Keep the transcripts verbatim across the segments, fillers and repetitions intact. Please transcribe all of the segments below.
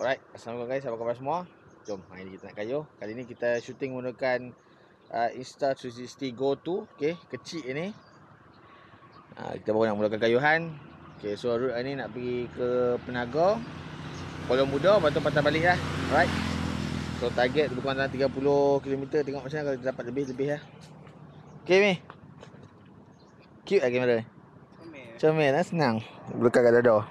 Alright, assalamualaikum guys, apa khabar semua? Jom, hari ni kita nak kayuh. Kali ni kita shooting menggunakan uh, Insta three sixty Go two, okey, kecil ni. Uh, kita baru nak mulakan kayuhan. Okey, so route hari ni nak pergi ke Penaga, Kuala Muda, lepas tu patah balik lah. Alright. So target lebih kurang dalam tiga puluh kilometer, tengok macam mana kalau kita dapat lebih-lebih lah. Okey Mi. Cute lah kamera. Comel. Comel lah, senang. Lekat kat dada.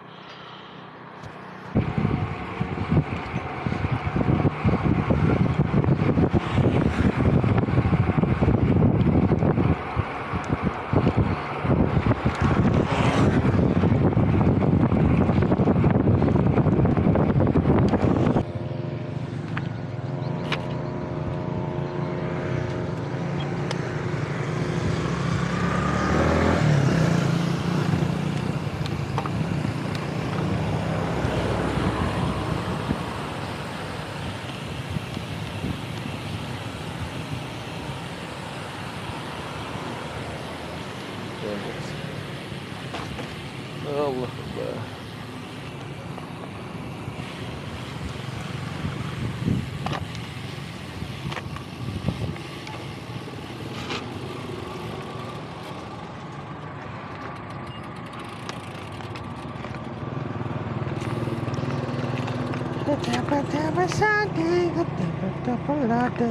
Allah Akbar. Betapa-betapa sadar, betapa-betapa lada.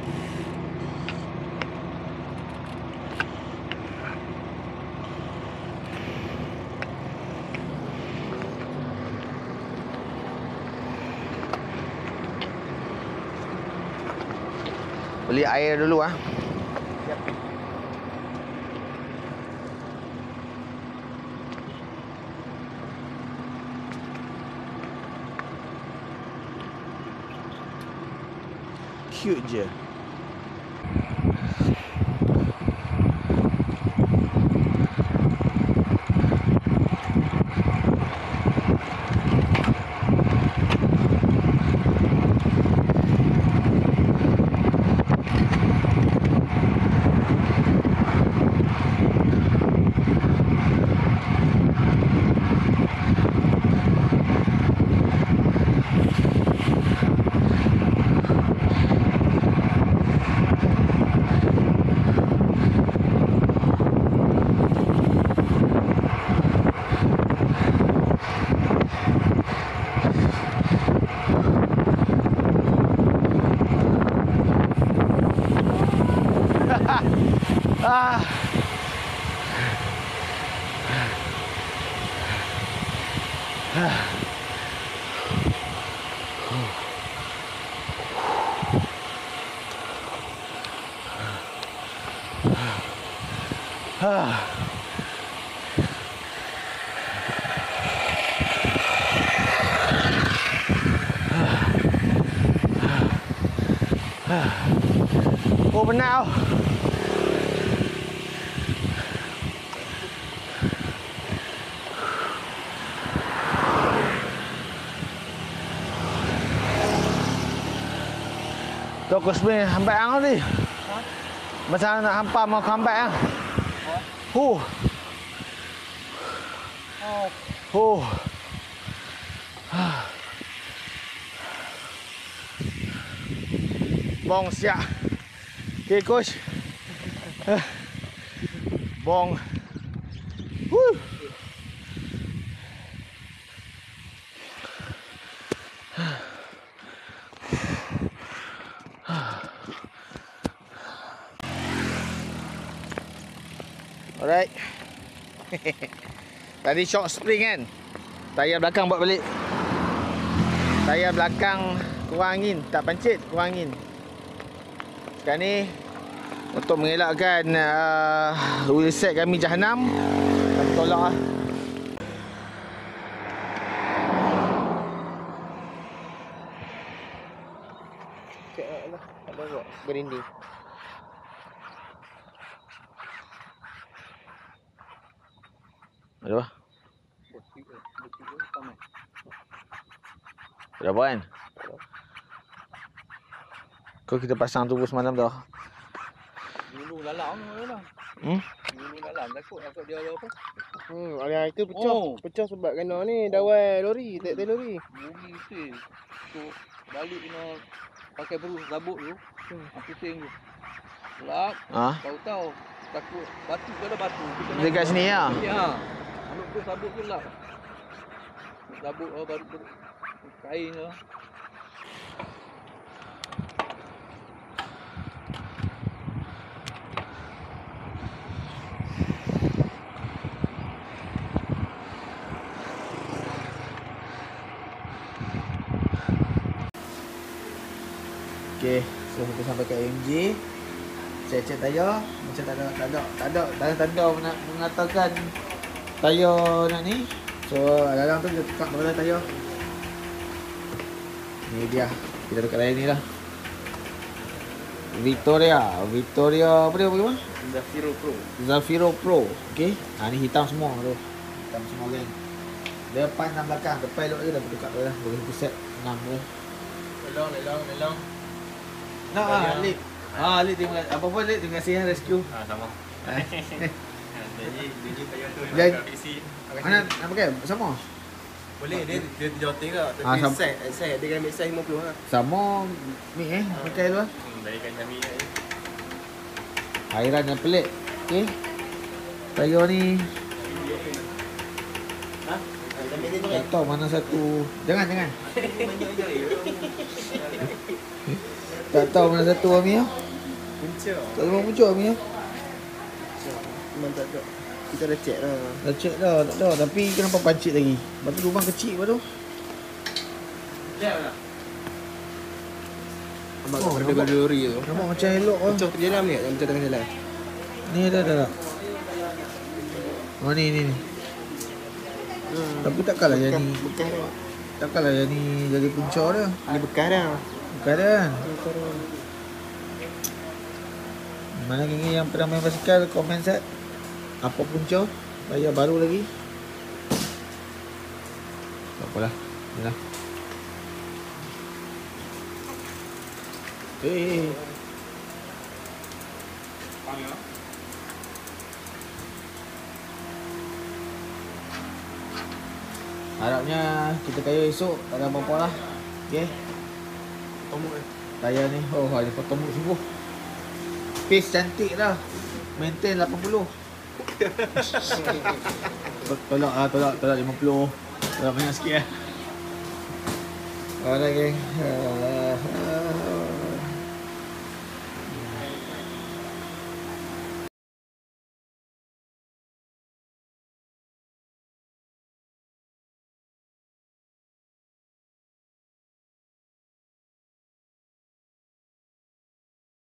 Beli air dulu ah. Siap. Cute je. Ah. Ah. Oh, penat. Tu aku sebenarnya hambat ang tadi. Ha? Macam nak hampa mau hambat ang. Huh. Oh. Huh. Bong siap. Okay, coach. Bong. Huh. Alright. Tadi shock spring kan. Tayar belakang buat balik. Tayar belakang kurang angin, tak pancit, kurang angin. Sekarang ni untuk mengelakkan uh, wheelset kami jahanam, kami tolak lah. Cek lah, tak ada buat berinding. Ada apa? Ada apa kan? Kau kita pasang tu semalam dah. Dulu dalam tu lah. Hmm? Dulu dalam takut takut dia ada apa? Hmm, yang itu pecah. Oh. Pecah sebab kena ni dawai lori, tek-tek lori. Bumi pusing. So, balik kena pakai berus sabuk tu. Hmm. Pusing tu. Gelap. Ah. Tahu-tahu takut batu ke ada batu. Dekat sini ya. Ya. Ambil berus sabuk tu gelap. Sabuk oh, baru ber kain tu. Okey, so kita sampai ke A M G. Cek-cek tayar, macam tak ada tak ada tak ada tanda-tanda mengatakan tayar nak ni. So dalam tu kita tukar balik tayar. Ni dia. Kita dekat lain ni lah. Victoria, Victoria apa dia bagaimana? Zafiro Pro. Zafiro Pro. Okey. Ha ni hitam semua tu. Hitam semua kan. Depan dan belakang, depan elok je dah bertukar tu lah. Boleh satu set enam je. Lelong, lelong, lelong. Nak ah, Lik. Ah, Lik terima kasih. Apa pun Lik, terima kasih yang rescue. Ah, sama. Jadi, jadi tayar tu Dan, nak fiksi. mana nak pakai? Sama? Boleh, dia dia joting lah. Ah, Tapi sam- set, set dia ambil size lima puluh lah. Sama ni eh, pakai tu lah. Hmm, berikan kami ni. Hairan yang pelik. Okey. Tayar ni Ha? tak tahu mana satu. Jangan, jangan. Tak tahu mana satu Ami ya. Punca. Tak tahu muncul Ami ya. Memang tak ada. Kita dah check lah. Dah check dah, tak ada. Tapi kenapa pancit lagi? Lepas tu lubang kecil lepas tu. Nampak Oh, oh, nampak. pada lori tu. Nampak macam elok lah. Pecah terjalan ni yang pecah tengah jalan. Ni ada ada tak? Oh ni ni ni. Hmm. Tapi takkanlah yang Bekas, ni. bekas dah. Takkanlah yang ni jadi punca dia. Ini bekas dah. Bukan kan? Bekas dah. Mana gini yang pernah main basikal, komen set. Apa punca? Bayar baru lagi. Tak apalah. Inilah. Eh. Harapnya kita kaya esok tak ada apa-apa lah. Okey. Tomuk eh. Tayar ni. Oh, ada potong mut sungguh. Pace cantik lah. Maintain lapan puluh. Tolak lah, tolak, tolak lima puluh. Tolak banyak sikit lah. Alright geng.